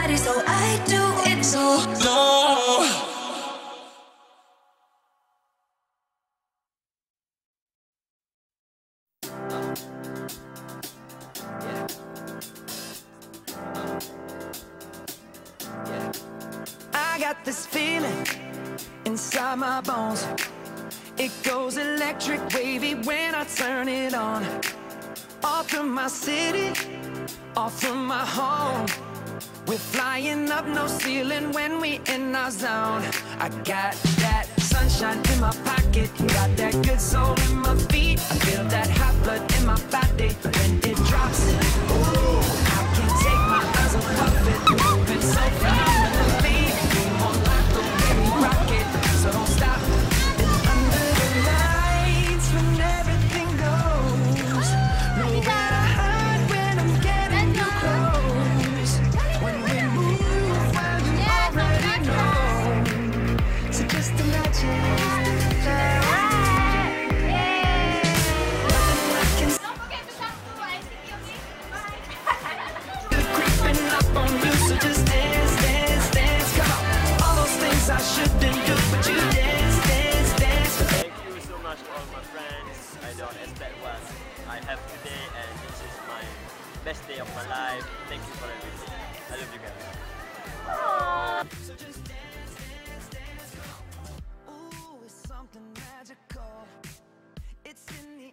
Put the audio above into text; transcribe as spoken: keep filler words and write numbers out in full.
body, so I do it so slow. I got this feeling inside my bones. It goes electric wavy when I turn it on. Off from my city, off from my home. We're flying up, no ceiling when we in our zone. I got that sunshine in my pocket, got that good soul in my feet. I feel that hot blood in my body when it drops. Ooh, I can't take my eyes off it, moving so phenomenally. We won't like the way we rock it, so don't stop. And under the lights when everything goes, nowhere to hide when I'm getting you close. When we move, well you already know. So just imagine. I shouldn't do, but you dance, dance, dance. Thank you so much to all my friends. I don't expect what I have today, and this is my best day of my life. Thank you for everything. I love you guys. So just dance, dance, dance. Ooh, it's something magical. It's in the